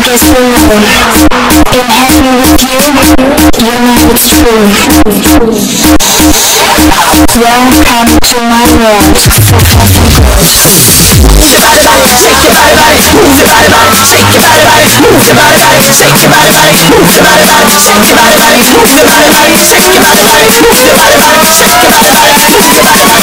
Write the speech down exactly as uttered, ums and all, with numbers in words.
Just remember, in heaven with you, you know it's true. Welcome to my world. Shake your body, body, shake your body, body, move your body, body, shake your body, body, move your body, body, shake your body, body, move your body, body, shake your body, body, move your body, body, shake your body, body, move your body, body, shake your body, body, move your body, body.